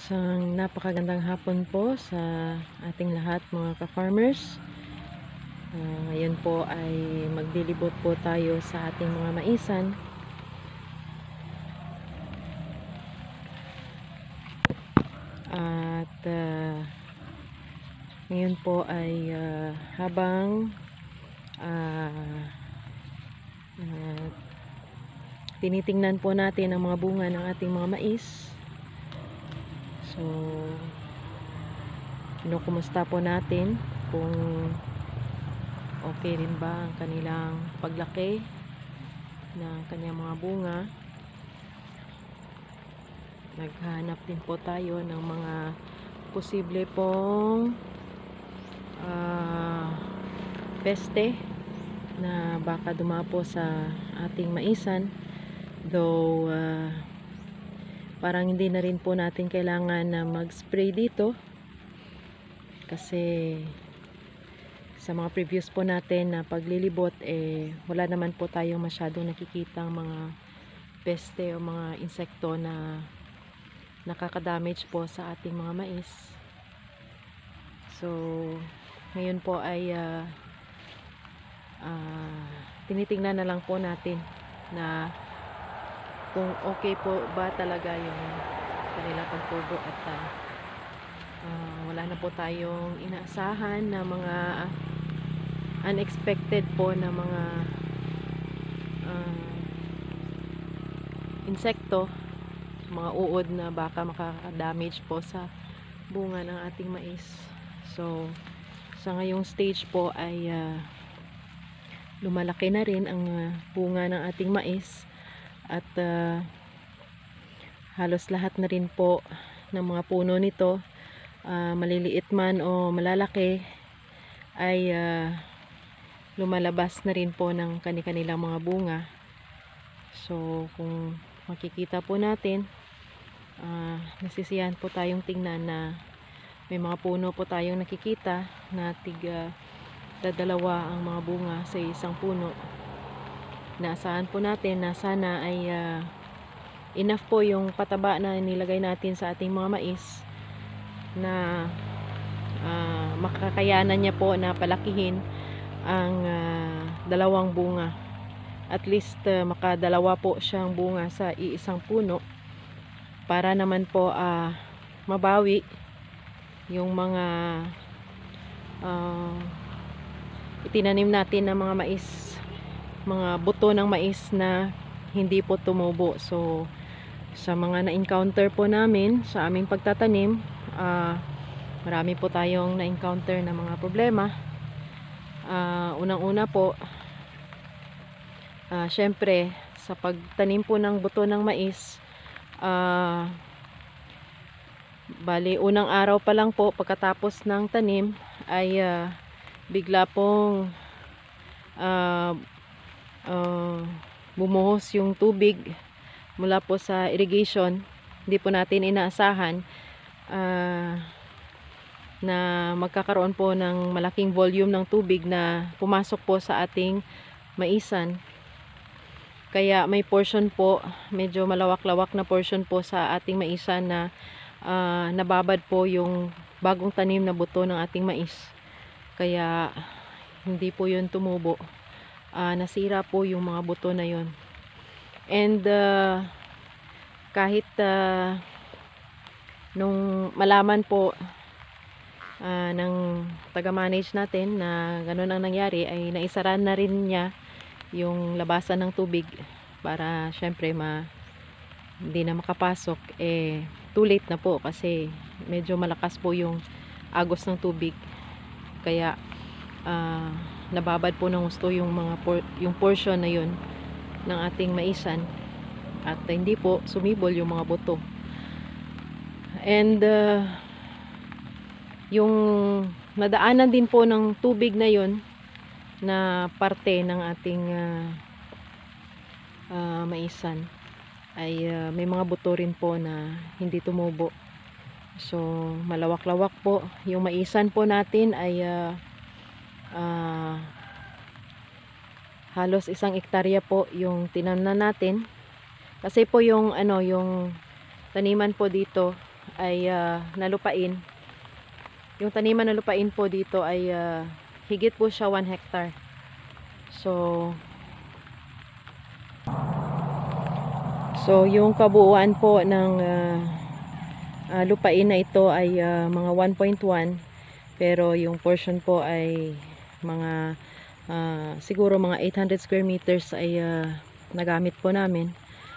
Isang napakagandang hapon po sa ating lahat mga ka-farmers. Ngayon po ay maglilibot po tayo sa ating mga maisan. At ngayon po ay habang tinitingnan po natin ang mga bunga ng ating mga mais. So, kinukumusta po natin kung okay rin ba ang kanilang paglaki ng kanyang mga bunga. Naghahanap din po tayo ng mga posible pong peste na baka dumapo sa ating maisan. Though parang hindi na rin po natin kailangan na mag-spray dito kasi sa mga previous po natin na paglilibot wala naman po tayong masyadong nakikitang mga peste o mga insekto na nakaka-damage po sa ating mga mais. So ngayon po ay tinitingnan na lang po natin na kung okay po ba talaga yung kanilang pagtubo at wala na po tayong inaasahan na mga unexpected po na mga insekto, mga uod na baka makaka-damage po sa bunga ng ating mais. So sa ngayong stage po ay lumalaki na rin ang bunga ng ating mais at halos lahat na rin po ng mga puno nito, maliliit man o malalaki, ay lumalabas na rin po ng kanilang mga bunga. So kung makikita po natin, nasisiyahan po tayong tingnan na may mga puno po tayong nakikita na dalawa ang mga bunga sa isang puno. Naasahan po natin na sana ay enough po yung pataba na nilagay natin sa ating mga mais na makakayanan niya po na palakihin ang dalawang bunga. At least makadalawa po siyang bunga sa iisang puno para naman po mabawi yung mga itinanim natin na mga mais, mga buto ng mais na hindi po tumubo. So sa mga na-encounter po namin sa aming pagtatanim, marami po tayong na-encounter na mga problema. Unang-una po, syempre sa pagtanim po ng buto ng mais, bali unang araw pa lang po pagkatapos ng tanim ay bigla pong bumuhos yung tubig mula po sa irrigation. Hindi po natin inaasahan na magkakaroon po ng malaking volume ng tubig na pumasok po sa ating maisan. Kaya may portion po, medyo malawak-lawak na portion po sa ating maisan na nababad po yung bagong tanim na buto ng ating mais. Kaya hindi po yun tumubo. Nasira po yung mga buto na yun. And kahit nung malaman po ng taga-manage natin na ganun ang nangyari, ay naisara na rin niya yung labasan ng tubig para syempre hindi na makapasok. Too late na po kasi medyo malakas po yung agos ng tubig. Kaya nababad po ng gusto yung yung portion na yun ng ating maisan at hindi po sumibol yung mga buto. And yung nadaanan din po ng tubig na yun na parte ng ating maisan ay may mga buto rin po na hindi tumubo. So malawak-lawak po yung maisan po natin ay halos 1 hektarya po yung tinamnan natin. Kasi po yung yung taniman po dito ay nalupain. Yung taniman na lupain po dito ay higit po siya 1 hectare. So yung kabuuan po ng lupain na ito ay mga 1.1, pero yung portion po ay mga siguro mga 800 square meters ay nagamit po namin.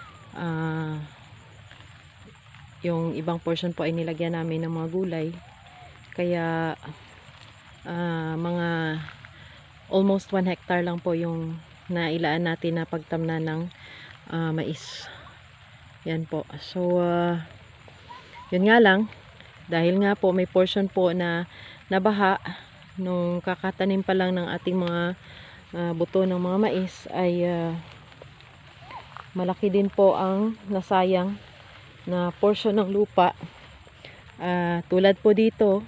Yung ibang portion po ay nilagyan namin ng mga gulay, kaya mga almost 1 hectare lang po yung nailaan natin na pagtamna ng mais. Yan po. So yun nga lang, dahil nga po may portion po na nabaha nung kakatanim pa lang ng ating mga buto ng mga mais, ay malaki din po ang nasayang na portion ng lupa. Tulad po dito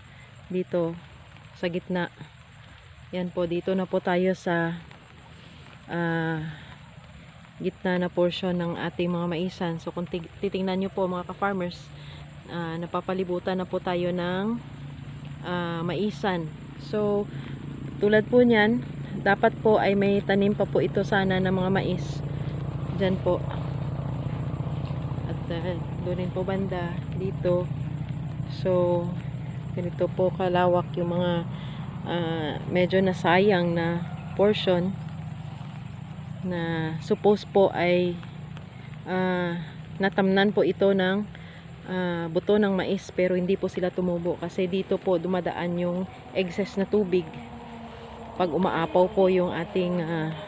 sa gitna. Yan po, dito na po tayo sa gitna na portion ng ating mga maisan. So kung titingnan nyo po mga ka-farmers, napapalibutan na po tayo ng maisan. So tulad po nyan, dapat po ay may tanim pa po ito sana ng mga mais dyan po. At doon rin po banda dito. So ganito po kalawak yung mga medyo nasayang na portion na suppose po ay natamnan po ito ng buto ng mais, pero hindi po sila tumubo kasi dito po dumadaan yung excess na tubig pag umaapaw po yung ating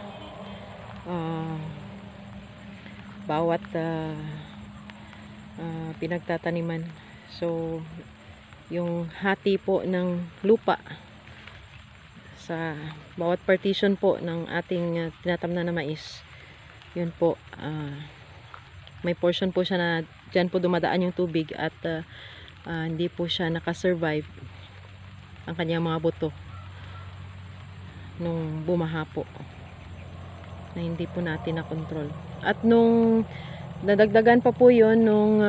bawat pinagtataniman. So yung hati po ng lupa sa bawat partition po ng ating tinatamnan na mais, yun po, may portion po siya na dyan po dumadaan yung tubig at hindi po siya nakasurvive ang kanyang mga buto nung bumaha po, na hindi po natin na-control. At nung nadagdagan pa po yun nung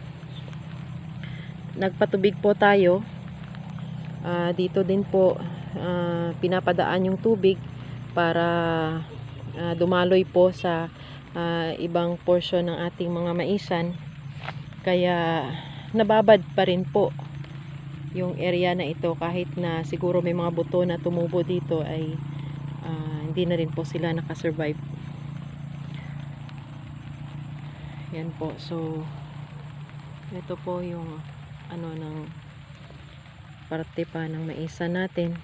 nagpatubig po tayo, dito din po pinapadaan yung tubig para dumaloy po sa ibang portion ng ating mga maisan, kaya nababad pa rin po yung area na ito. Kahit na siguro may mga buto na tumubo dito, ay hindi na rin po sila nakasurvive. Yan po. So ito po yung ano ng parte pa ng maisan natin.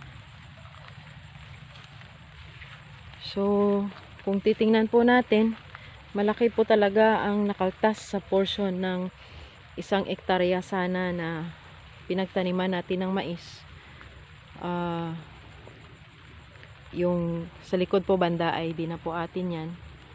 So kung titingnan po natin, malaki po talaga ang nakaltas sa portion ng 1 hektarya sana na pinagtaniman natin ng mais. Yung sa likod po banda ay di na po atin yan.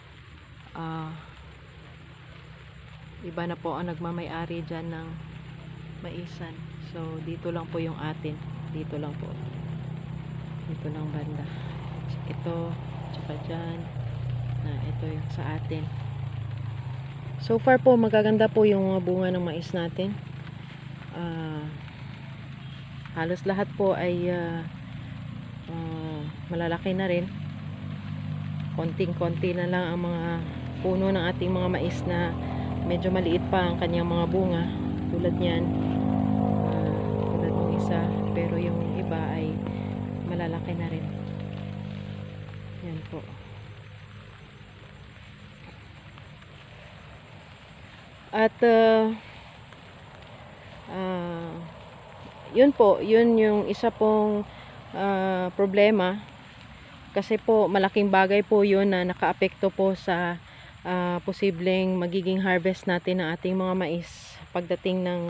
Iba na po ang nagmamay-ari dyan ng maisan. So dito lang po yung atin, dito lang po, dito lang banda, ito tsaka dyan, ito yung sa atin. So far po magaganda po yung mga bunga ng mais natin. Halos lahat po ay malalaki na rin. Konting-konti na lang ang mga puno ng ating mga mais na medyo maliit pa ang kanyang mga bunga, tulad niyan, tulad ng isa, pero yung iba ay malalaki na rin. Yan po. At yun po, yun yung isa pong problema, kasi po malaking bagay po yun na nakaapekto po sa posibleng magiging harvest natin ng ating mga mais pagdating ng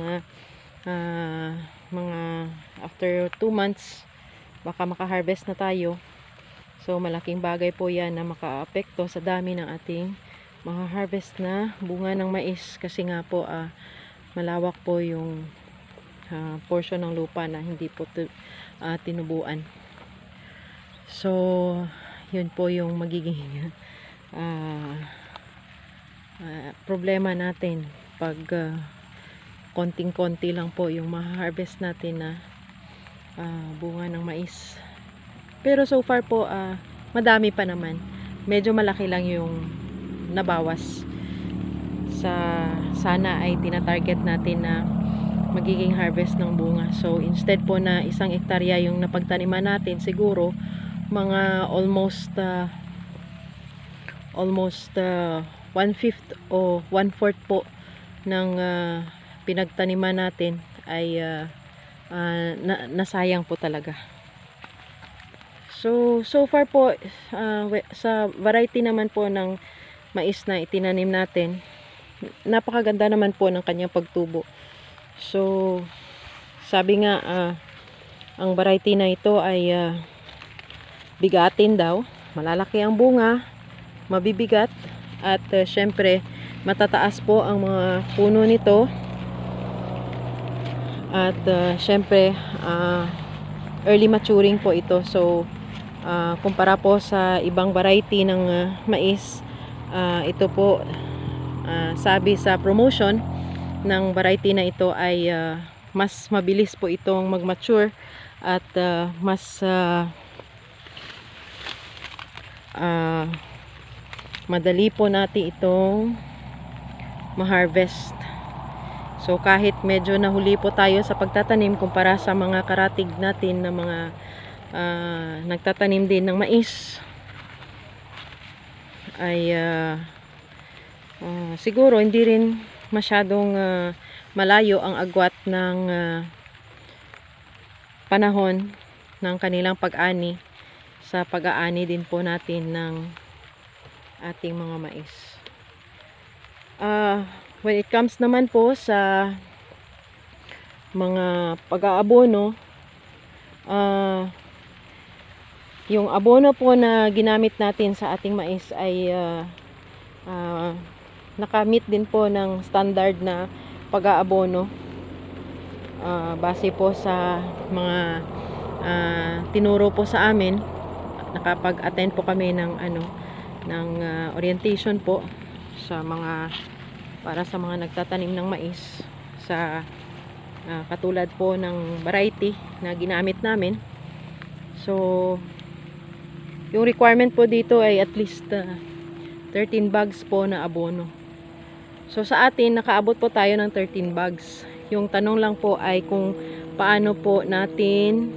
mga after 2 months. Baka maka-harvest na tayo. So malaking bagay po yan na makaapekto sa dami ng ating mga harvest na bunga ng mais, kasi nga po malawak po yung portion ng lupa na hindi po tinubuan. So yun po yung magiging problema natin pag konting-konti lang po yung ma-harvest natin na bunga ng mais. Pero so far po madami pa naman. Medyo malaki lang yung nabawas sa sana ay tinatarget natin na magiging harvest ng bunga. So instead po na 1 hektarya yung napagtaniman natin, siguro mga almost 1/5 o 1/4 po ng pinagtaniman natin ay nasayang po talaga. So far po sa variety naman po ng mais na itinanim natin, napakaganda naman po ng kanyang pagtubo. So sabi nga ang variety na ito ay bigatin daw, malalaki ang bunga, mabibigat, at syempre matataas po ang mga puno nito, at syempre early maturing po ito. So kumpara po sa ibang variety ng mais, ito po sabi sa promotion ng variety na ito ay mas mabilis po itong mag-mature at mas madali po natin itong ma-harvest. So kahit medyo nahuli po tayo sa pagtatanim kumpara sa mga karatig natin na mga nagtatanim din ng mais, ay siguro hindi rin masyadong malayo ang agwat ng panahon ng kanilang pag-ani sa pag-aani din po natin ng ating mga mais. When it comes naman po sa mga pag-aabono, yung abono po na ginamit natin sa ating mais ay nakamit din po ng standard na pag-aabono base po sa mga tinuro po sa amin. Nakapag-attend po kami ng orientation po sa para sa mga nagtatanim ng mais sa katulad po ng variety na ginamit namin. So yung requirement po dito ay at least 13 bags po na abono. So sa atin nakaabot po tayo ng 13 bags. Yung tanong lang po ay kung paano po natin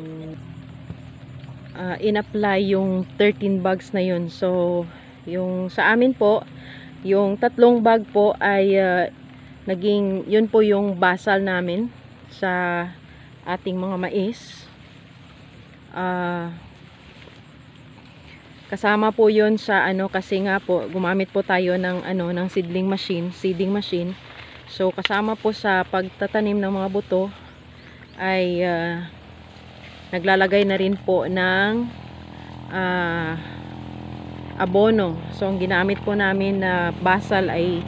in-apply yung 13 bags na yun. So yung sa amin po, yung 3 bag po ay naging yun po yung basal namin sa ating mga mais. Kasama po yun sa kasi nga po gumamit po tayo ng ng seeding machine. So kasama po sa pagtatanim ng mga buto ay naglalagay na rin po ng abono. So ang ginamit po namin na basal ay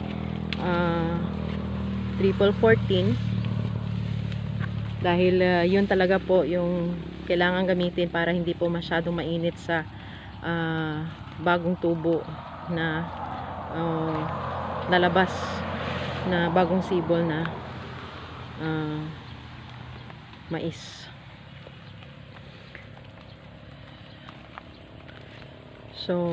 14 dahil yun talaga po yung kailangan gamitin para hindi po masyadong mainit sa bagong tubo na lalabas na bagong sibol na mais. So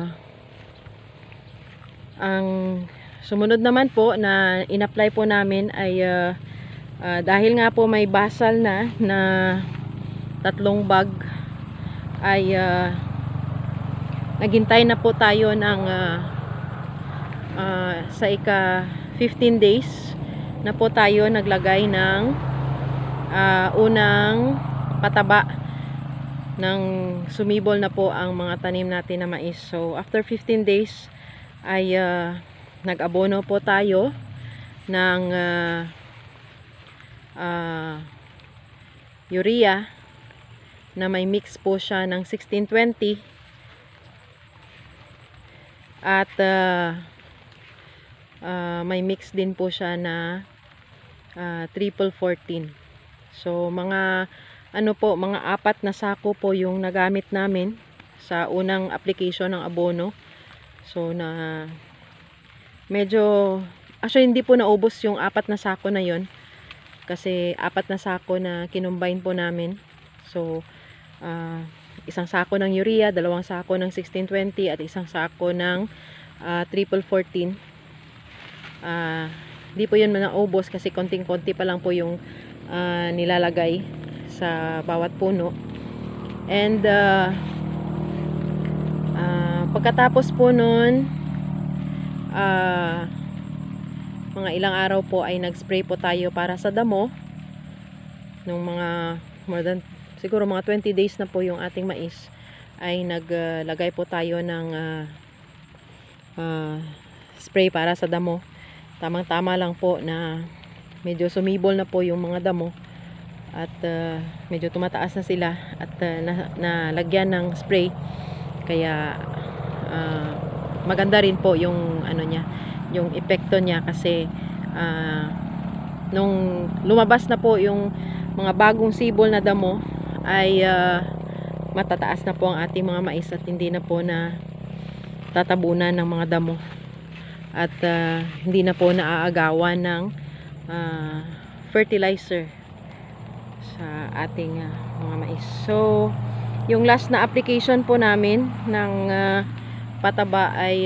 ang sumunod naman po na in-apply po namin ay dahil nga po may basal na 3 bag ay naghintay na po tayo ng sa ika 15 days na po tayo naglagay ng unang pataba ng sumibol na po ang mga tanim natin na mais. So after 15 days ay nag-abono po tayo ng urea na may mix po siya ng 16-20 at may mix din po siya na 14-14. So mga mga 4 na sako po yung nagamit namin sa unang application ng abono. So na medyo actually hindi po naubos yung 4 na sako na yon, kasi 4 na sako na kinumbine po namin. So isang sako ng urea, 2 sako ng 1620 at isang sako ng triple 14. Hindi po yun naubos kasi konting-konti pa lang po yung nilalagay sa bawat puno. And pagkatapos po nun, mga ilang araw po ay nag-spray po tayo para sa damo. Nung mga more than siguro mga 20 days na po yung ating mais, ay naglagay po tayo ng spray para sa damo. Tamang-tama lang po na medyo sumibol na po yung mga damo at medyo tumataas na sila at nalagyan ng spray, kaya maganda rin po yung ano niya, yung epekto niya, kasi nung lumabas na po yung mga bagong sibol na damo ay matataas na po ang ating mga mais at hindi na po na tatabunan ng mga damo at hindi na po naaagawan ng fertilizer sa ating mga mais. So yung last na application po namin ng pataba ay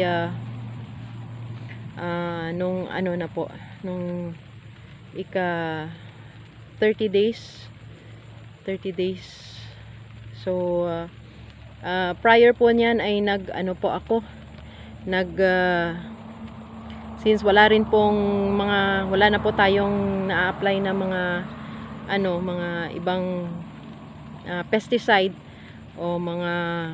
nung ano na po, nung ika 30 days. So prior po niyan ay since wala na po tayong na-apply na mga ibang pesticide o mga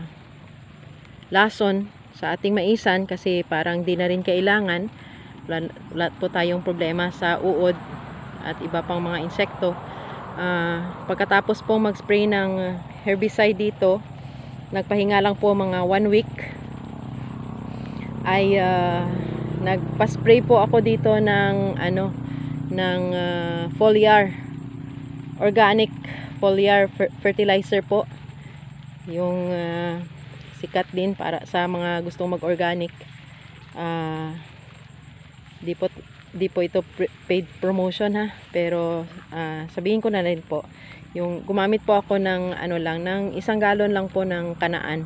lason sa ating maisan, kasi parang di na rin kailangan, wala po tayong problema sa uod at iba pang mga insekto. Pagkatapos po mag-spray ng herbicide dito, nagpahinga lang po mga 1 week, ay nagpa-spray po ako dito ng foliar, organic foliar fertilizer po, yung sikat din para sa mga gustong mag-organic. Di po ito paid promotion ha, pero sabihin ko na rin po, yung gumamit po ako ng ng 1 galon lang po ng kanaan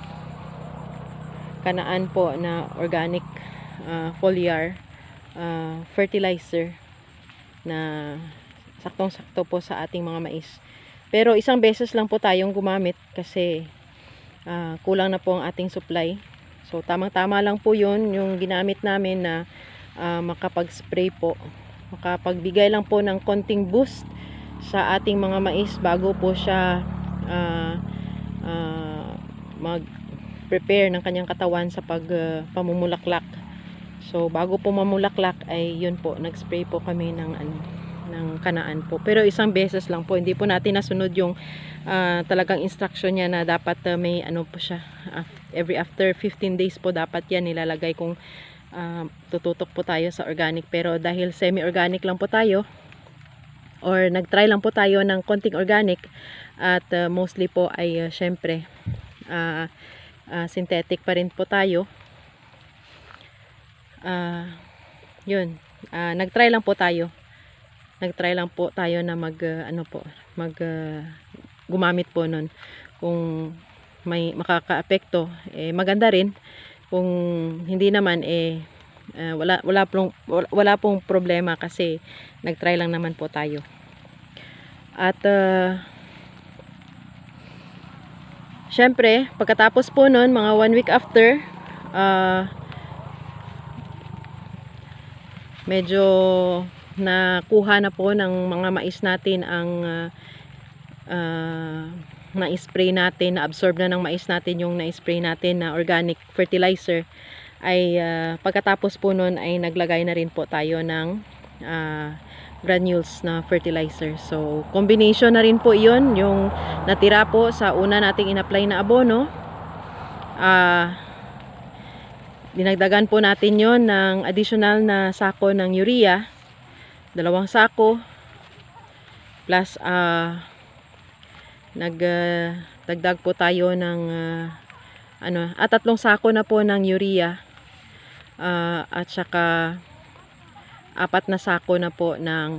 po na organic foliar fertilizer na saktong-sakto po sa ating mga mais. Pero isang beses lang po tayong gumamit kasi kulang na po ang ating supply. So tamang-tama lang po yun yung ginamit namin na makapag-spray po, makapagbigay lang po ng konting boost sa ating mga mais bago po siya mag-prepare ng kanyang katawan sa pamumulaklak. So bago po mamulaklak ay yun po, nag-spray po kami ng kanaan po. Pero isang beses lang po, hindi po natin nasunod yung talagang instruction niya na dapat may po siya, after 15 days po dapat yan nilalagay kung tututok po tayo sa organic. Pero dahil semi-organic lang po tayo, or nag-try lang po tayo ng konting organic, at mostly po ay syempre synthetic pa rin po tayo, nag-try lang po tayo na gumamit po nun. Kung may makakaapekto, maganda rin. Kung hindi naman, wala pong problema kasi nag-try lang naman po tayo. At syempre pagkatapos po nun, mga 1 week after, medyo nakuha na po ng mga mais natin ang na-spray natin, na-absorb na ng mais natin yung na-spray natin na organic fertilizer. Ay pagkatapos po nun ay naglagay na rin po tayo ng granules na fertilizer. So combination na rin po iyon, yung natira po sa una nating in-apply na abono. Dinagdagan po natin yon ng additional na sako ng urea, 2 sako, plus nagdagdag po tayo ng 3 sako na po ng urea, at saka 4 na sako na po ng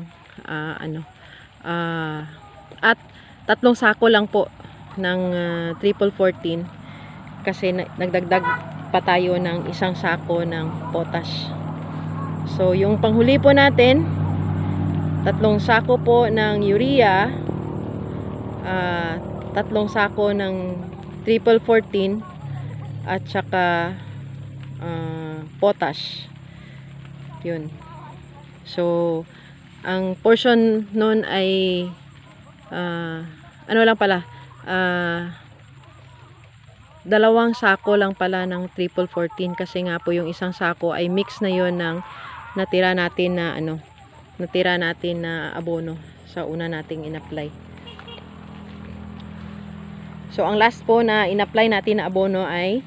at 3 sako lang po ng triple 14 kasi nagdagdag pa tayo ng 1 sako ng potash. So yung panghuli po natin, 3 sako po ng urea, 3 sako ng triple 14 at saka potash. Yun. So ang portion nun ay ano lang pala, 2 sako lang pala ng triple 14 kasi nga po yung 1 sako ay mix na yon ng natira natin na abono sa una nating in-apply. So ang last po na in-apply natin na abono ay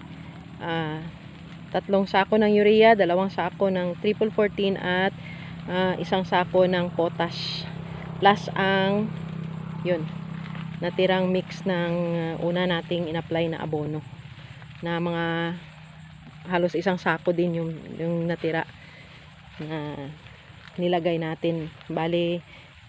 3 sako ng urea, 2 sako ng triple 14 at 1 sako ng potash plus ang yun natirang mix ng una nating in-apply na abono na mga halos 1 sako din yung natira na nilagay natin. Bali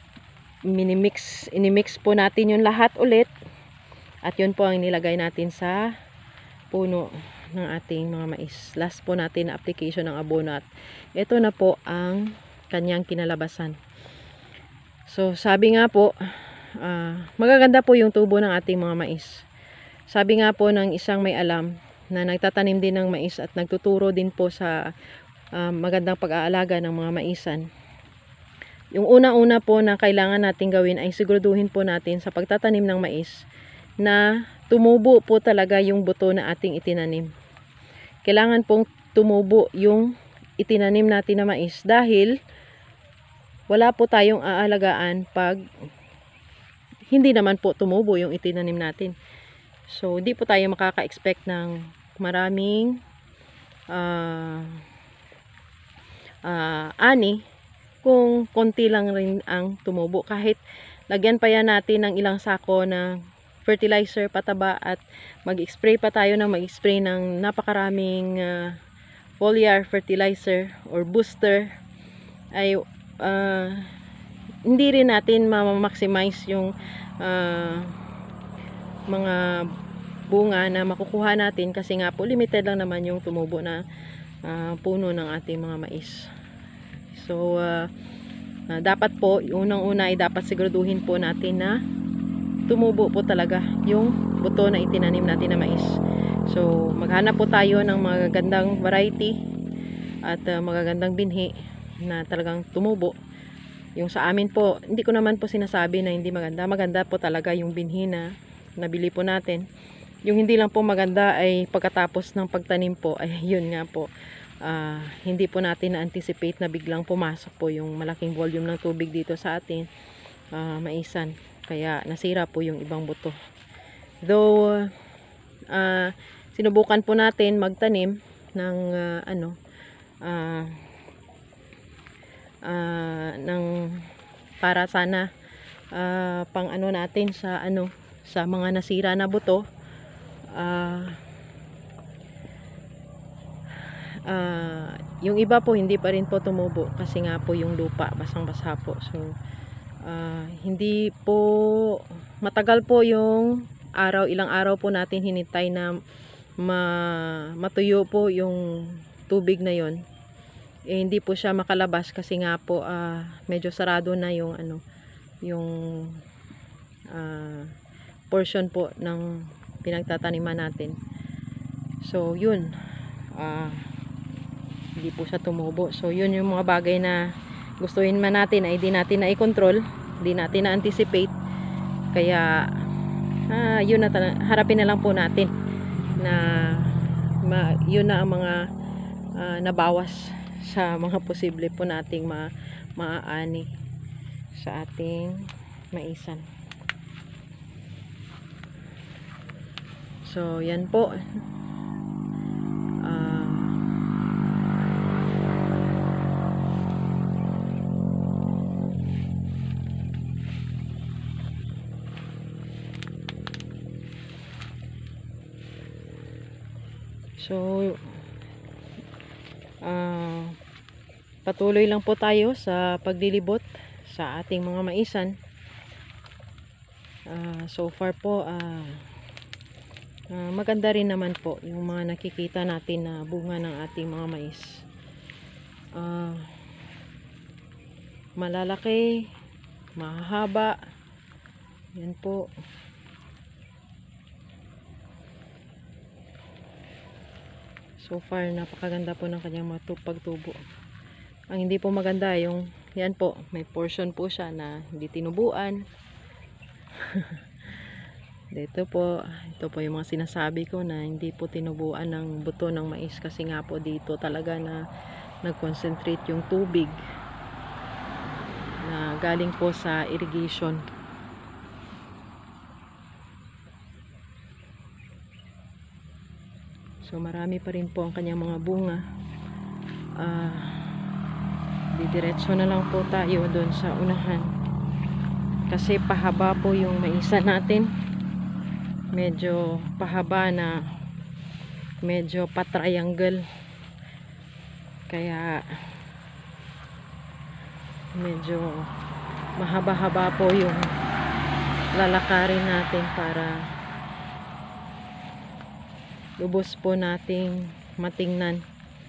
inimix po natin yung lahat ulit at yun po ang nilagay natin sa puno ng ating mga mais. Last po natin na application ng abono at ito na po ang kanyang kinalabasan. So sabi nga po, magaganda po yung tubo ng ating mga mais. Sabi nga po ng isang may alam na nagtatanim din ng mais at nagtuturo din po sa magandang pag-aalaga ng mga maisan. Yung una-una po na kailangan natin gawin ay siguraduhin po natin sa pagtatanim ng mais na tumubo po talaga yung buto na ating itinanim. Kailangan pong tumubo yung itinanim natin na mais dahil wala po tayong aalagaan pag hindi naman po tumubo yung itinanim natin. So, hindi po tayo makaka-expect ng maraming ani kung konti lang rin ang tumubo. Kahit lagyan pa yan natin ng ilang sako ng fertilizer, pataba at mag-spray pa tayo ng napakaraming foliar fertilizer or booster ay hindi rin natin ma-maximize yung mga bunga na makukuha natin kasi nga po limited lang naman yung tumubo na puno ng ating mga mais. So dapat po unang-una ay dapat siguraduhin po natin na tumubo po talaga yung buto na itinanim natin na mais. So maghanap po tayo ng magagandang variety at magagandang binhi na talagang tumubo. Yung sa amin po, hindi ko naman po sinasabi na hindi maganda. Maganda po talaga yung binhi na nabili po natin. Yung hindi lang po maganda ay pagkatapos ng pagtanim po, ay yun nga po, hindi po natin na-anticipate na biglang pumasok po yung malaking volume ng tubig dito sa atin maisan. Kaya nasira po yung ibang buto. Though, sinubukan po natin magtanim ng ng para sana pang natin sa sa mga nasira na buto. Yung iba po hindi pa rin po tumubo kasi nga po yung lupa basang-basa po. So hindi po matagal po yung ilang araw po natin hinintay na matuyo po yung tubig na yon. Hindi po siya makalabas kasi nga po medyo sarado na yung yung portion po ng pinagtataniman natin. So yun, hindi po siya tumubo. So yun yung mga bagay na gustuhin man natin ay di natin na i-control, di natin na anticipate. Kaya yun na harapin na lang po natin na yun na ang mga nabawas sa mga posible po nating maaani sa ating maisan. So yan po. patuloy lang po tayo sa paglilibot sa ating mga maisan. So far po maganda rin naman po yung mga nakikita natin na bunga ng ating mga mais. Malalaki, mahaba, yan po. So far napakaganda po ng kanyang pagtubo. Ang hindi po maganda yung yan po, may portion po siya na hindi tinubuan. Ito po yung mga sinasabi ko na hindi po tinubuan ng buto ng mais, kasi nga po dito talaga na nag-concentrate yung tubig na galing po sa irrigation. So marami pa rin po ang kanyang mga bunga. Didiretso na lang po tayo doon sa unahan, kasi pahaba po yung maisa natin. Medyo pahaba na medyo pa-triangle, kaya medyo mahaba-haba po yung lalakarin natin para lubos po nating matingnan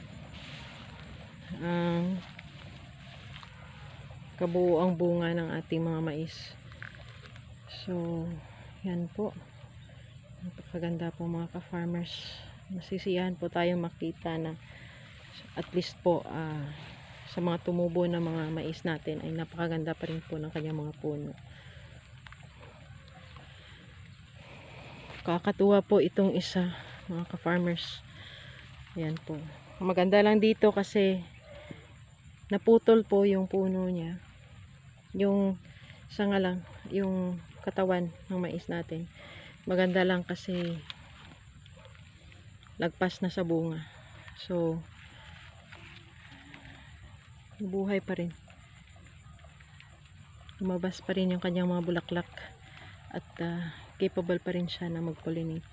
ang kabuuang bunga ng ating mga mais. So yan po, napakaganda po mga ka-farmers. Masisiyahan po tayo makita na at least po sa mga tumubo na mga mais natin ay napakaganda pa rin po ng kanyang mga puno. Kakatuwa po itong isa mga ka-farmers. Yan po, maganda lang dito kasi naputol po yung puno niya, yung sanga lang, yung katawan ng mais natin. Maganda lang kasi lagpas na sa bunga. So buhay pa rin, lumabas pa rin yung kanyang mga bulaklak at capable pa rin siya na mag-pollinate.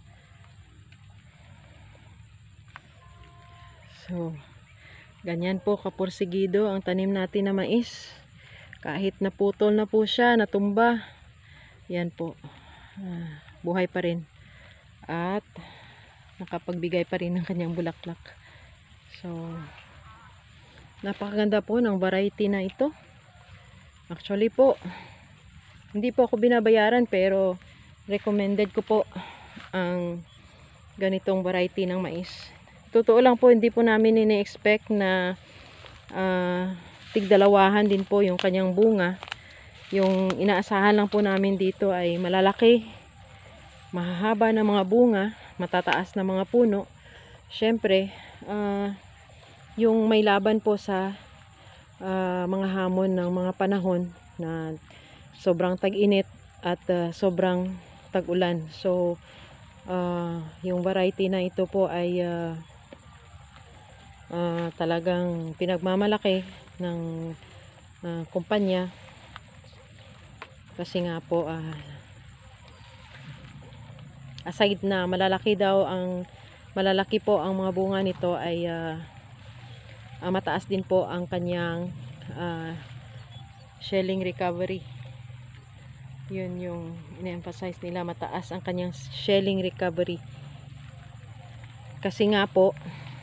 So ganyan po kapursigido ang tanim natin na mais. Kahit naputol na po siya, natumba, yan po, buhay pa rin at nakapagbigay pa rin ng kanyang bulaklak. So napakaganda po ng variety na ito. Actually po, hindi po ako binabayaran, pero recommended ko po ang ganitong variety ng mais. Totoo lang po, hindi po namin ini-expect na tigdalawahan din po yung kanyang bunga. Yung inaasahan lang po namin dito ay malalaki, mahahaba na mga bunga, matataas na mga puno. Syempre, yung may laban po sa mga hamon ng mga panahon na sobrang tag-init at sobrang tag-ulan. So yung variety na ito po ay talagang pinagmamalaki ng kumpanya, kasi nga po aside na malalaki po ang mga bunga nito, ay mataas din po ang kanyang shelling recovery. Yun yung ina-emphasize nila, mataas ang kanyang shelling recovery, kasi nga po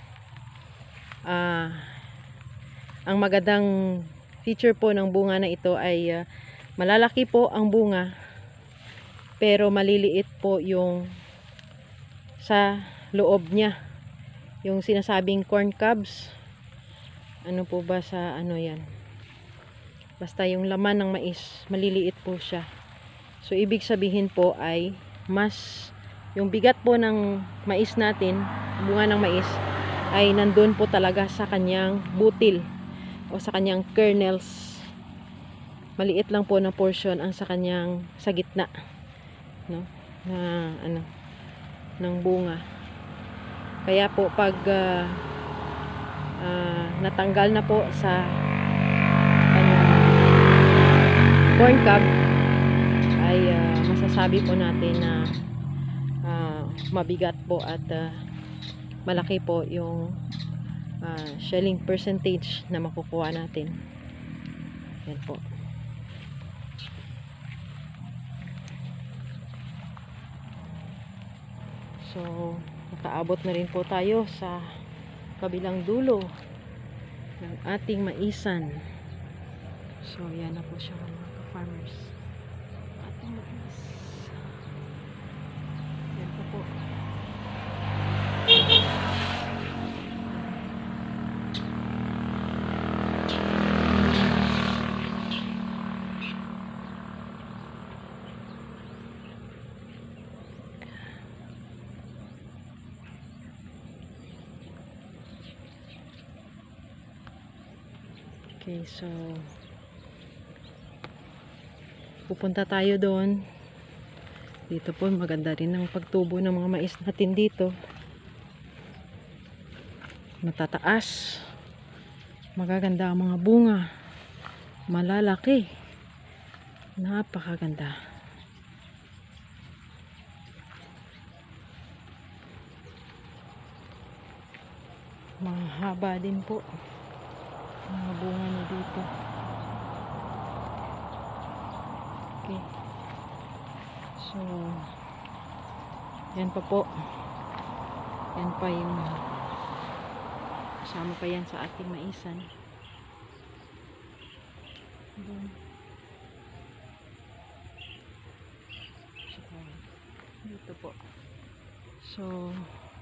ang magandang feature po ng bunga na ito ay malalaki po ang bunga, pero maliliit po yung sa loob niya, yung sinasabing corn cobs. Ano po ba sa ano yan, basta yung laman ng mais maliliit po siya. So ibig sabihin po ay mas yung bigat po ng mais natin, bunga ng mais, ay nandun po talaga sa kanyang butil o sa kanyang kernels. Maliit lang po na portion ang sa kanyang sa gitna, no, na ano ng bunga. Kaya po pag natanggal na po sa corn cob, ay masasabi po natin na mabigat po at malaki po yung shelling percentage na makukuha natin. Yan po. So nakaabot na rin po tayo sa kabilang dulo ng ating maisan. So yan na po siya mga ka-farmers, ating mais. Yan po. Okay, so pupunta tayo doon. Dito po maganda rin ang pagtubo ng mga mais natin dito. Matataas. Magaganda ang mga bunga. Malalaki. Napakaganda. Mahaba din po mga bunga na dito. Okay. So yan pa po. Yan pa yung kasama pa yan sa ating maisan. Dito po. So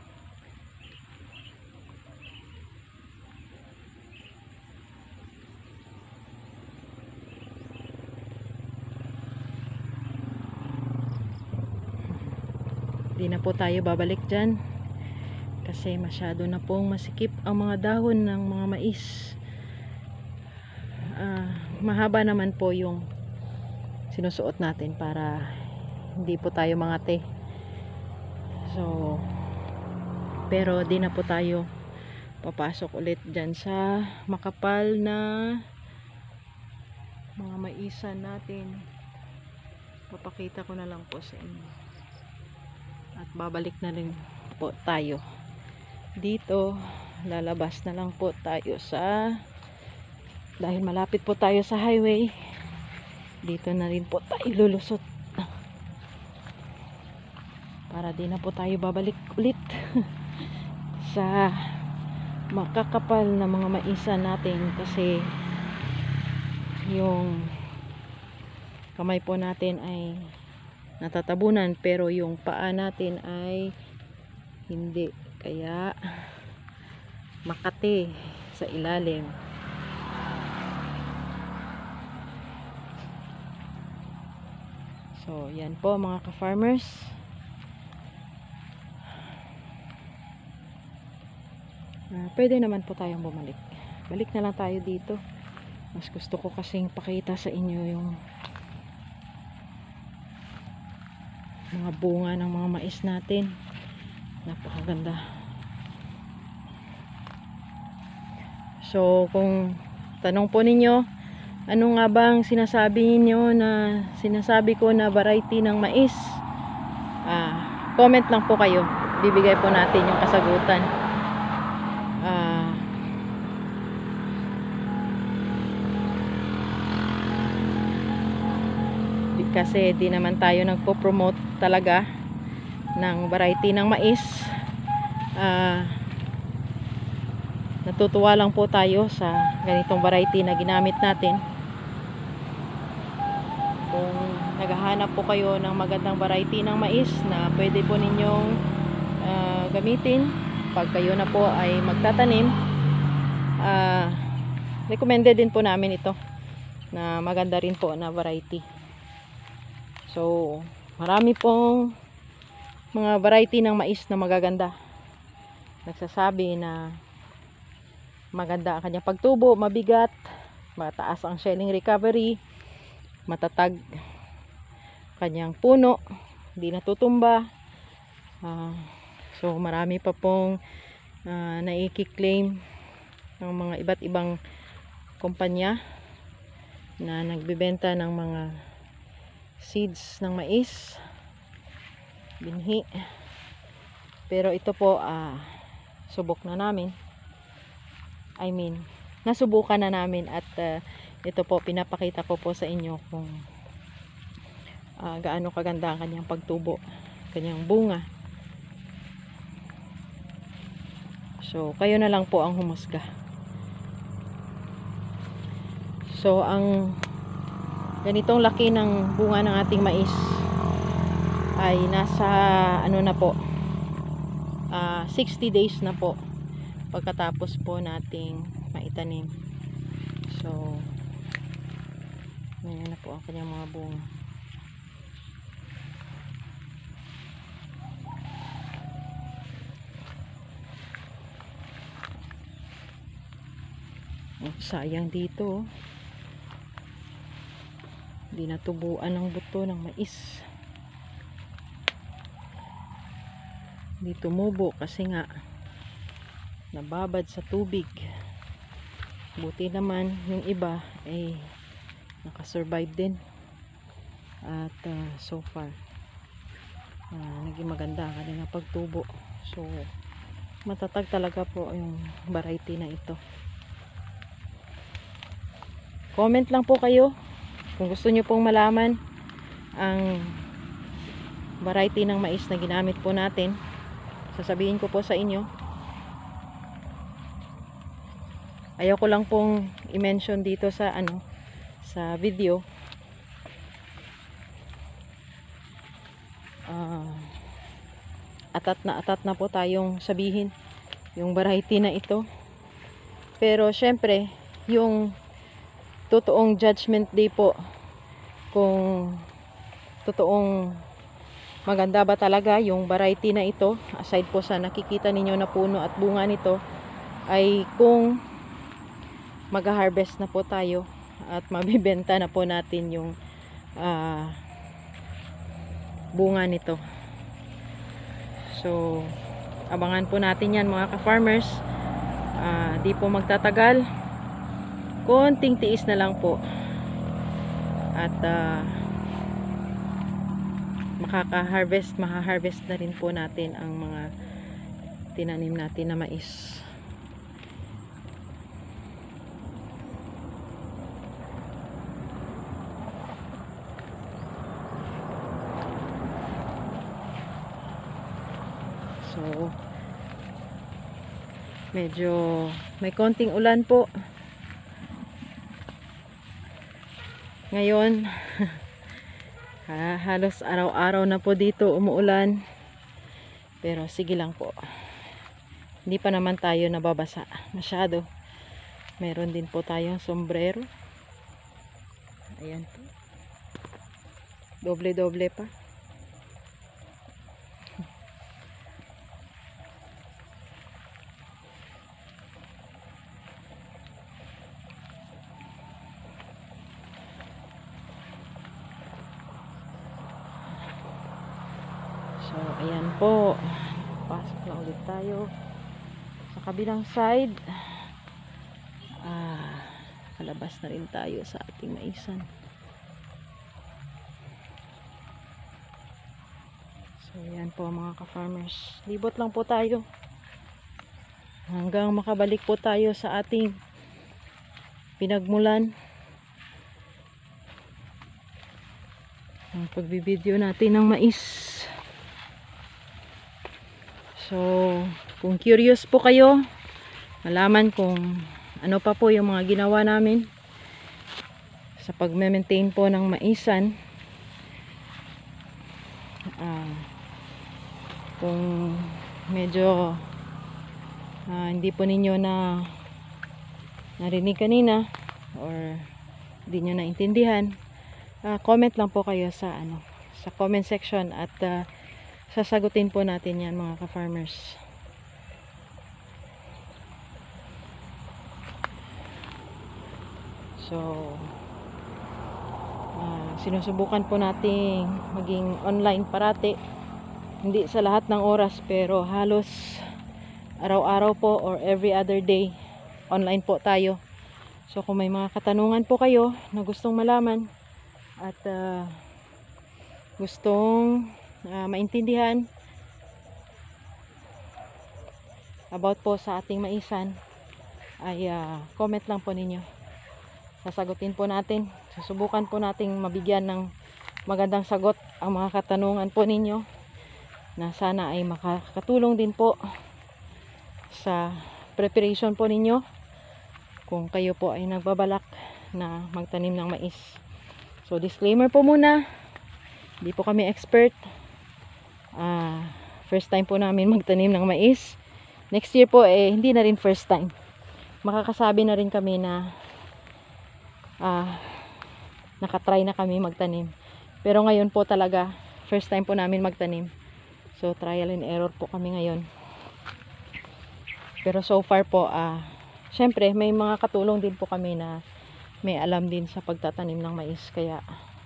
di na po tayo babalik dyan kasi masyado na pong masikip ang mga dahon ng mga mais. Mahaba naman po yung sinusuot natin para hindi po tayo mangate. So pero di na po tayo papasok ulit dyan sa makapal na mga maisan natin. Papakita ko na lang po sa inyo. At babalik na rin po tayo dito. Lalabas na lang po tayo sa, dahil malapit po tayo sa highway, dito na rin po tayo lulusot para di na po tayo babalik ulit sa makakapal na mga maisan natin, kasi yung kamay po natin ay natatabunan pero yung paa natin ay hindi, kaya makati sa ilalim. So yan po mga ka-farmers. Pwede naman po tayong bumalik. Balik na lang tayo dito. Mas gusto ko kasing pakita sa inyo yung mga bunga ng mga mais natin. Napakaganda. So kung tanong po ninyo, ano nga bang sinasabi niyo na sinasabi ko na variety ng mais, comment lang po kayo, bibigay po natin yung kasagutan. Kasi di naman tayo nagpo-promote talaga ng variety ng mais. Natutuwa lang po tayo sa ganitong variety na ginamit natin. Kung naghahanap po kayo ng magandang variety ng mais na pwede po ninyong gamitin pag kayo na po ay magtatanim, recommended din po namin ito na maganda rin po na variety. So marami pong mga variety ng mais na magaganda, nagsasabi na maganda ang kanyang pagtubo, mabigat, mataas ang shelling recovery, matatag kanyang puno, hindi natutumba. So marami pa pong naiki-claim ng mga iba't ibang kumpanya na nagbebenta ng mga seeds ng mais, binhi. Pero ito po subok na namin I mean, nasubukan na namin at ito po, pinapakita ko po sa inyo kung gaano kaganda ang kanyang pagtubo, kanyang bunga. So, kayo na lang po ang humusga. So, ang ganitong laki ng bunga ng ating mais ay nasa ano na po, 60 days na po pagkatapos po nating maitanim. So, ayan na po ang kanyang mga bunga. Oh, sayang dito. Hindi natubuan ng buto ng mais. Hindi tumubo kasi nga nababad sa tubig. Buti naman yung iba ay nakasurvive din. At so far naging maganda ang kanilang pagtubo. So matatag talaga po yung variety na ito. Comment lang po kayo kung gusto nyo pong malaman ang variety ng mais na ginamit po natin. Sasabihin ko po sa inyo. Ayaw ko lang pong i-mention dito sa sa video. Atat na po tayong sabihin yung variety na ito. Pero syempre, yung totoong judgment day po kung totoong maganda ba talaga yung variety na ito, aside po sa nakikita ninyo na puno at bunga nito, ay kung mag-harvest na po tayo at mabibenta na po natin yung bunga nito. So abangan po natin yan mga ka-farmers. Di po magtatagal, konting tiis na lang po at maha-harvest na rin po natin ang mga tinanim natin na mais. So medyo may konting ulan po ngayon. Halos araw-araw na po dito umuulan, pero sige lang po, hindi pa naman tayo nababasa masyado. Meron din po tayong sombrero, ayan po, doble-doble pa. So ayan po, pasok na ulit tayo sa kabilang side. Kalabas na rin tayo sa ating maisan. So ayan po mga ka-farmers, libot lang po tayo hanggang makabalik po tayo sa ating pinagmulan. Ang pagbibideo natin ng mais. So kung curious po kayo malaman kung ano pa po yung mga ginawa namin sa pag-maintain po ng maisan, kung medyo hindi po ninyo na narinig kanina or hindi nyo naintindihan, comment lang po kayo sa sa comment section at sasagutin po natin yan mga ka-farmers. So sinusubukan po nating maging online parati, hindi sa lahat ng oras pero halos araw-araw po or every other day online po tayo. So kung may mga katanungan po kayo na gustong malaman at gustong maintindihan about po sa ating maisan, ay comment lang po ninyo. Sasagutin po natin. Susubukan po nating mabigyan ng magandang sagot ang mga katanungan po ninyo, na sana ay makakatulong din po sa preparation po ninyo kung kayo po ay nagbabalak na magtanim ng mais. So disclaimer po muna, hindi po kami expert. First time po namin magtanim ng mais. Next year po hindi na rin first time. Makakasabi na rin kami na nakatry na kami magtanim. Pero ngayon po talaga first time po namin magtanim. So trial and error po kami ngayon. Pero so far po syempre may mga katulong din po kami na may alam din sa pagtatanim ng mais, kaya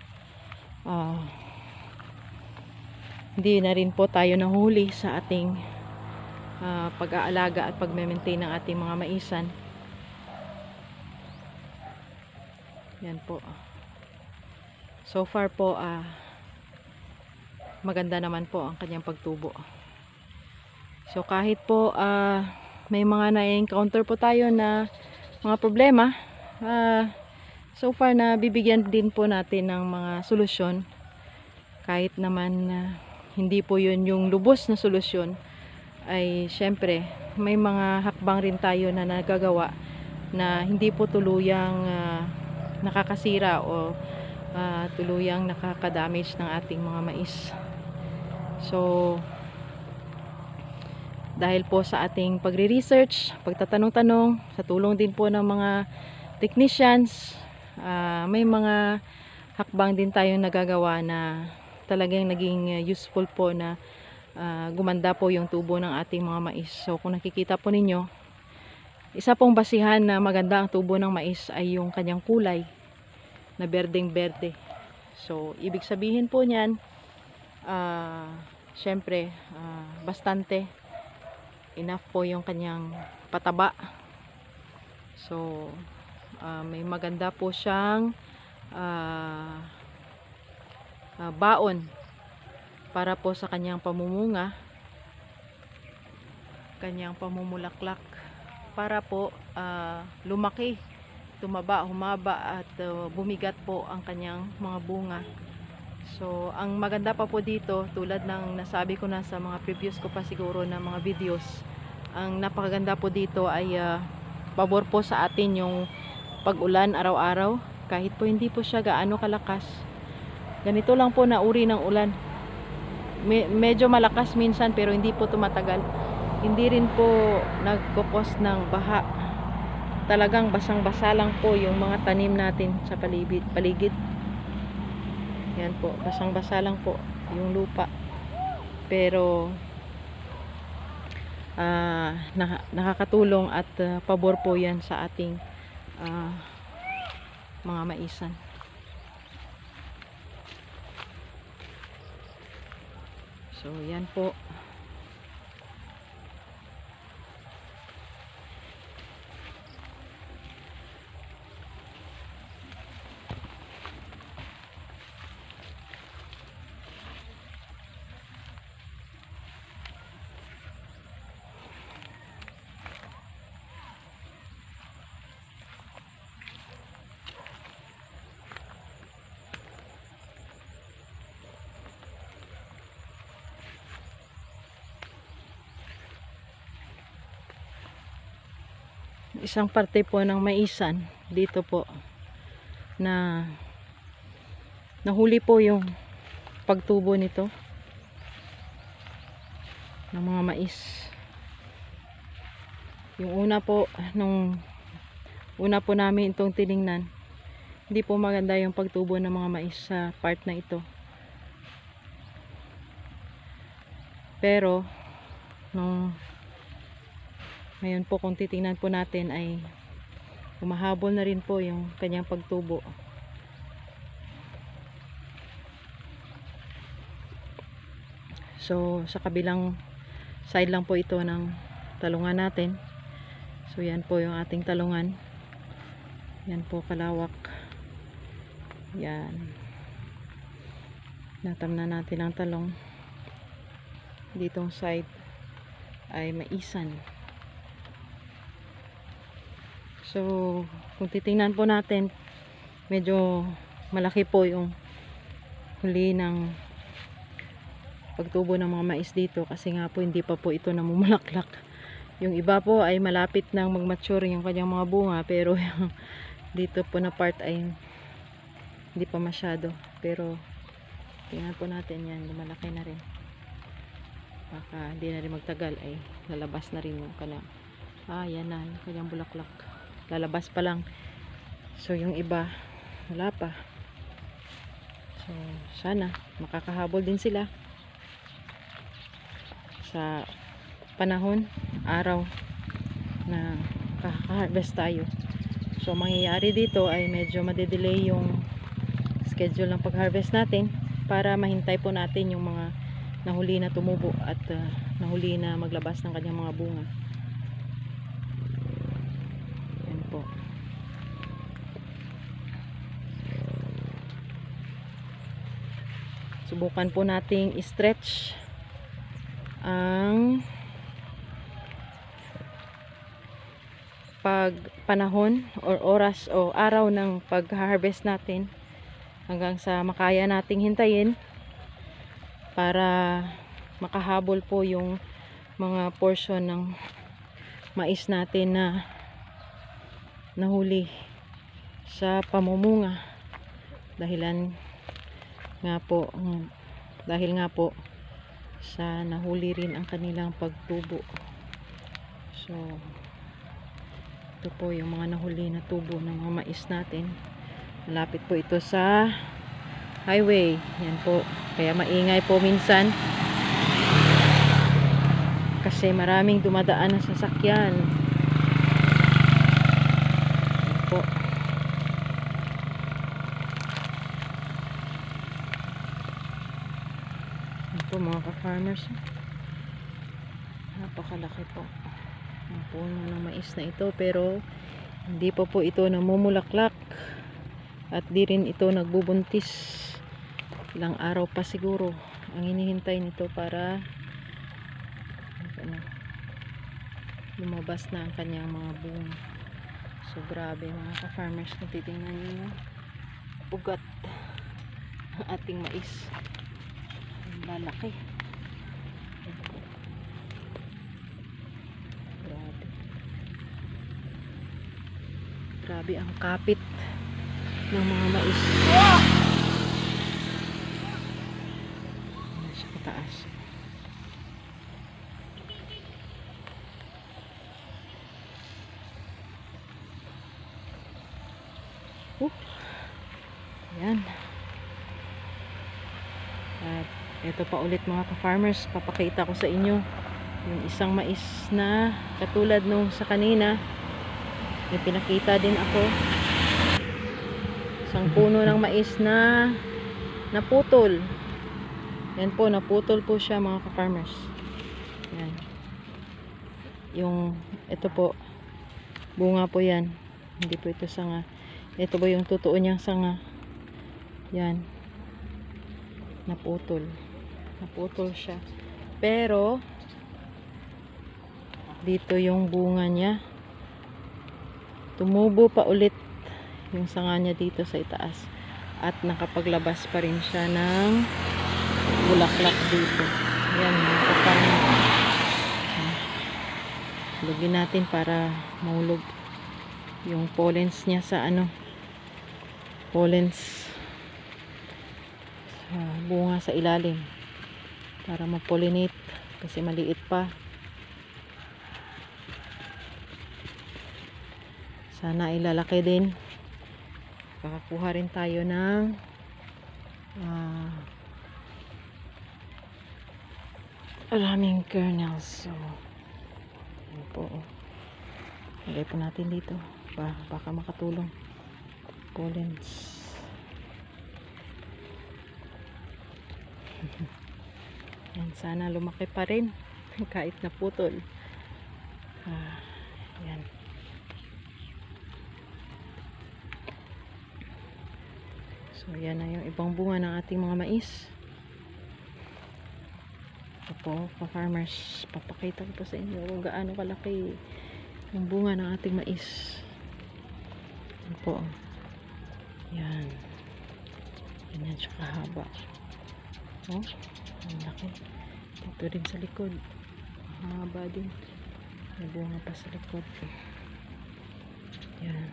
hindi na rin po tayo nahuli sa ating pag-aalaga at pag-maintain ng ating mga maisan. Yan po. So far po maganda naman po ang kanyang pagtubo. So kahit po may mga na-encounter po tayo na mga problema, so far na bibigyan din po natin ng mga solusyon. Kahit naman hindi po yun yung lubos na solusyon, ay syempre may mga hakbang rin tayo na nagagawa na hindi po tuluyang nakakasira o tuluyang nakakadamage ng ating mga mais. So dahil po sa ating pagre-research, pagtatanong-tanong, sa tulong din po ng mga technicians, may mga hakbang din tayong nagagawa na talagang naging useful po na gumanda po yung tubo ng ating mga mais. So kung nakikita po ninyo, isa pong basihan na maganda ang tubo ng mais ay yung kanyang kulay na berdeng berde. So ibig sabihin po niyan, syempre bastante enough po yung kanyang pataba. So may maganda po siyang baon para po sa kanyang pamumunga, kanyang pamumulaklak, para po lumaki, tumaba, humaba at bumigat po ang kanyang mga bunga. So ang maganda pa po dito, tulad ng nasabi ko na sa mga previous ko pa siguro na mga videos, ang napakaganda po dito ay pabor po sa atin yung pag-ulan araw-araw. Kahit po hindi po siya gaano kalakas, ganito lang po na uri ng ulan, medyo malakas minsan pero hindi po tumatagal, hindi rin po nagkukos ng baha. Talagang basang-basa lang po yung mga tanim natin sa paligid. Yan po, basang-basa lang po yung lupa, pero nakakatulong at pabor po yan sa ating mga maisan. So yan po. Isang parte po ng maisan dito po na nahuli po yung pagtubo nito ng mga mais. Yung una po, nung una po namin itong tiningnan, hindi po maganda yung pagtubo ng mga mais sa part na ito. Pero ngayon po kung titingnan po natin ay humahabol na rin po yung kanyang pagtubo. So sa kabilang side lang po ito ng talungan natin. So yan po yung ating talungan. Yan po kalawak. Yan. Natamnan natin ang talong. Ditong side ay maisan. So kung titingnan po natin, medyo malaki po yung huli ng pagtubo ng mga mais dito, kasi nga po hindi pa po ito namumulaklak. Yung iba po ay malapit nang mag-mature yung kanyang mga bunga, pero yung dito po na part ay hindi pa masyado. Pero tingnan po natin, yan, lumalaki na rin. Baka hindi na rin magtagal ay lalabas na rin yung kanyang, yan na yung kanyang bulaklak, lalabas pa lang. So yung iba wala pa. So sana makakahabol din sila sa panahon, araw na kaka-harvest tayo. So mangyayari dito ay medyo madedelay yung schedule ng pag-harvest natin, para mahintay po natin yung mga nahuli na tumubo at nahuli na maglabas ng kanyang mga bunga. Yan po. Subukan po nating i-stretch ang panahon or oras o araw ng pag-harvest natin hanggang sa makaya nating hintayin, para makahabol po yung mga portion ng mais natin na nahuli sa pamumunga, dahil nga po sa nahuli rin ang kanilang pagtubo. So ito po yung mga nahuli na tubo ng mga mais natin. Malapit po ito sa highway. Yan po, kaya maingay po minsan kasi maraming dumadaan na sasakyan. Yan po. Yan po mga ka-farmers, napakalaki po ang puno ng mais na ito, pero hindi pa po ito namumulaklak at di rin ito nagbubuntis. Ilang araw pa siguro ang hinihintay nito para lumabas na ang kanyang mga bunga. So grabe mga ka-farmers, kung titingnan nyo yung ugat ng ating mais, ang lalaki. Grabe ang kapit ng mga mais. Nasa kataas. Ayan. At ito pa ulit mga ka-farmers, papakita ko sa inyo yung isang mais na katulad nung sa kanina. May pinakita din ako isang puno ng mais na naputol. Yan po, naputol po siya mga ka-farmers. Yan. Yung ito po, bunga po yan, hindi po ito sanga. Ito po yung totoo niyang sanga. Yan, naputol siya, pero dito yung bunga niya, tumubo pa ulit yung sanga niya dito sa itaas, at nakapaglabas pa rin siya ng bulaklak dito. Yan, lugin natin para mahulog yung pollens niya sa pollens sa bunga sa ilalim, para ma-pollinate kasi maliit pa. Sana ilalaki din, kakakuha rin tayo ng maraming kernels. So yun po, lagay po natin dito, baka makatulong pollens. Yan, sana lumaki pa rin kahit naputol. Yan. So yan na yung ibang bunga ng ating mga mais. Ito po, pa-farmers, papakita ko po sa inyo kung gaano kalaki yung bunga ng ating mais. po. Yan. Ganyan siya kahaba. Oh, ang laki. Ito rin sa likod. Mahaba din. May bunga pa sa likod. Yan.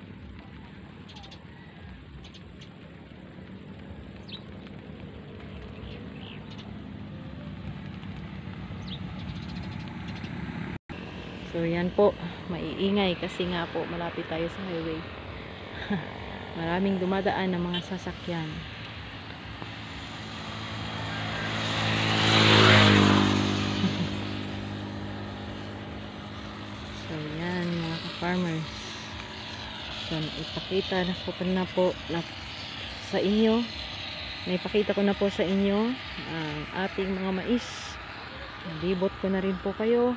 So yan po, maiingay kasi nga po malapit tayo sa highway. Maraming dumadaan ng mga sasakyan. So yan mga ka-farmers. So ipakita na po na sa inyo. Naipakita ko na po sa inyo ang ating mga mais. Libot ko na rin po kayo.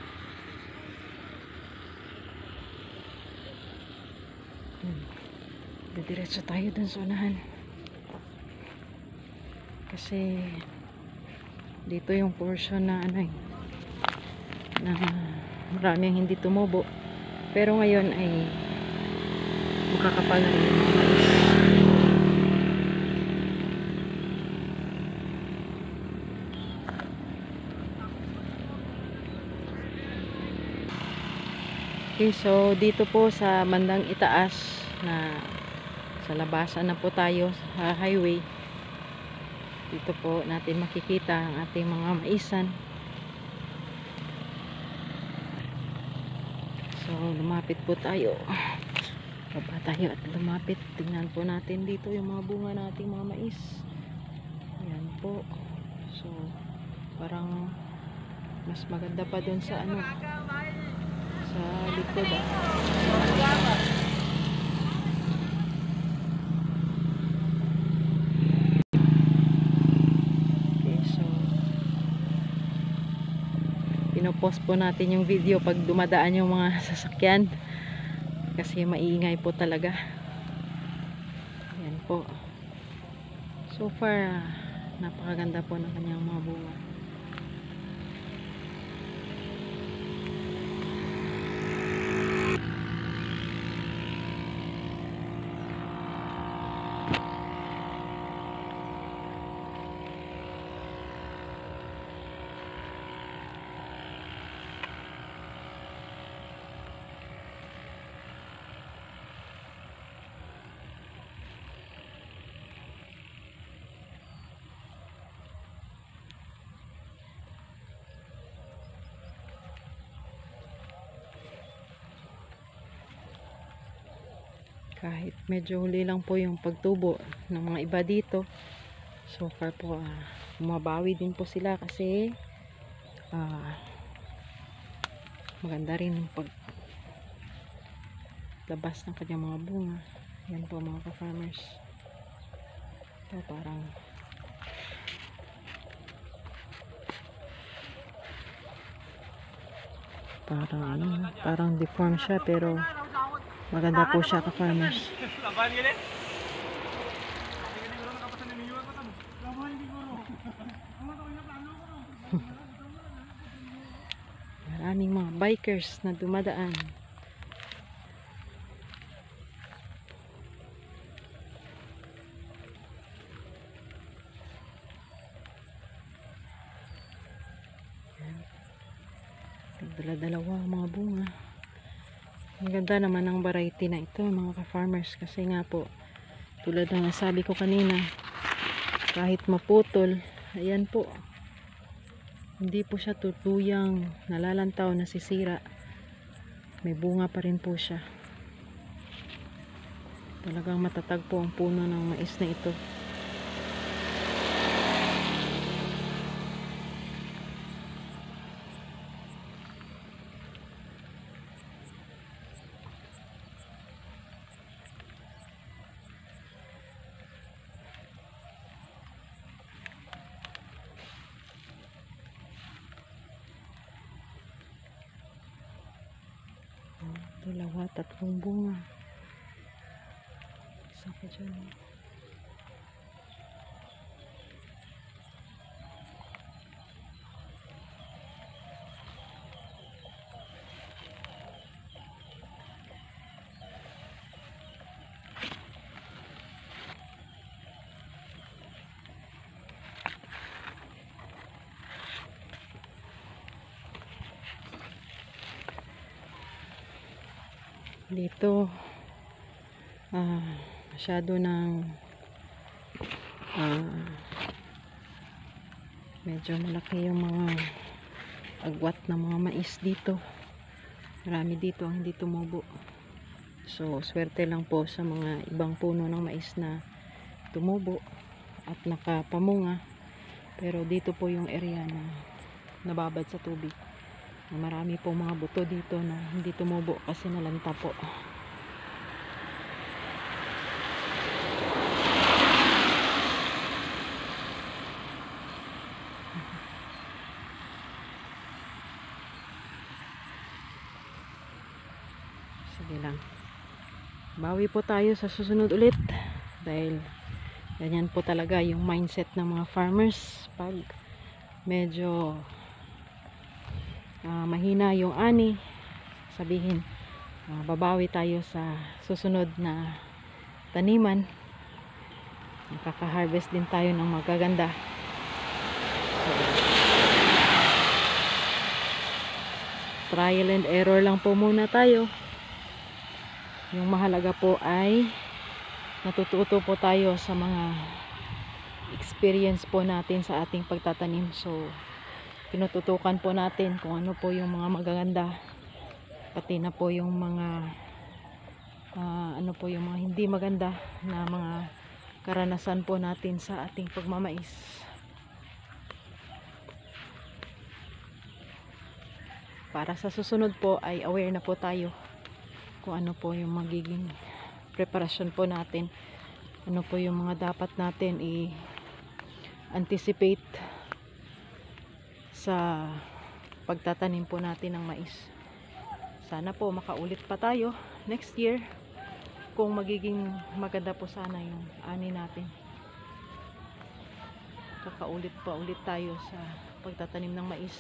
Diretso tayo dun sa unahan. Kasi dito yung portion na na maraming hindi tumubo. Pero ngayon ay makakapal na rin yung mais. Okay, so dito po sa bandang itaas na sa labasan na po tayo sa highway. Dito po natin makikita ang ating mga maisan. So lumapit po tayo. Baba tayo at lumapit. Tingnan po natin dito yung mga bunga nating mga mais. Ayan po. So parang mas maganda pa dun sa sa likod pinopost po natin yung video pag dumadaan yung mga sasakyan kasi maiingay po talaga. Ayan po. So far napakaganda po ng kanyang mga bunga. Kahit medyo huli lang po yung pagtubo ng mga iba dito, so far po bumabawi din po sila kasi maganda rin yung paglabas ng kanyang mga bunga. Yan po mga ka-farmers. So parang deform siya pero maganda po siya ka-farmers. Maraming mga bikers na dumadaan. Dala-dalawa mga bunga. Ang ganda naman ng variety na ito mga ka-farmers kasi nga po tulad ng nasabi ko kanina, kahit maputol, ayan po, hindi po siya tutuyang nalalantaw, nasisira, may bunga pa rin po siya. Talagang matatag po ang puno ng mais na ito. Dalawa, tatlong bunga. Isa pa dyan. Dito masyado ng medyo malaki yung mga agwat ng mga mais dito. Marami dito ang hindi tumubo. So swerte lang po sa mga ibang puno ng mais na tumubo at nakapamunga. Pero dito po yung area na nababad sa tubig. Marami po mga buto dito na hindi tumubo kasi nalanta po. Sige lang. Bawi po tayo sa susunod ulit. Dahil ganyan po talaga yung mindset ng mga farmers. Pag medyo mahina yung ani, sabihin babawi tayo sa susunod na taniman. Nakaka-harvest din tayo ng magaganda. So, trial and error lang po muna tayo. Yung mahalaga po ay natututo po tayo sa mga experience po natin sa ating pagtatanim. So pinututukan po natin kung ano po yung mga magaganda, pati na po yung mga ano po yung mga hindi maganda na mga karanasan po natin sa ating pagmamais. Para sa susunod po ay aware na po tayo kung ano po yung magiging preparasyon po natin, ano po yung mga dapat natin i-anticipate sa pagtatanim po natin ng mais. Sana po makaulit pa tayo next year kung magiging maganda po sana yung ani natin. Kakaulit pa ulit tayo sa pagtatanim ng mais.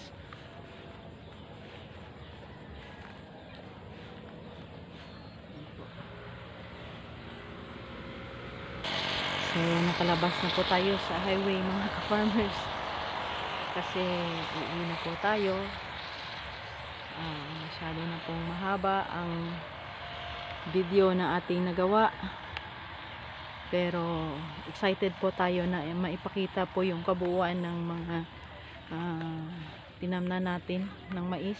So nakalabas na po tayo sa highway mga ka-farmers. Kasi uuwi na po tayo. Masyado na pong mahaba ang video na ating nagawa. Pero excited po tayo na maipakita po yung kabuuan ng mga tinamnan natin ng mais.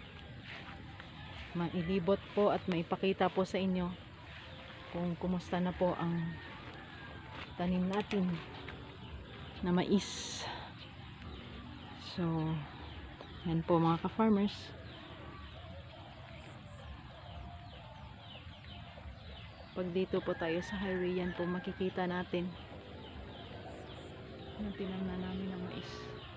Mailibot po at maipakita po sa inyo kung kumusta na po ang tanim natin na mais. So yan po mga ka-farmers. Pag dito po tayo sa highway, yan po makikita natin yung tinamnan namin ng mais.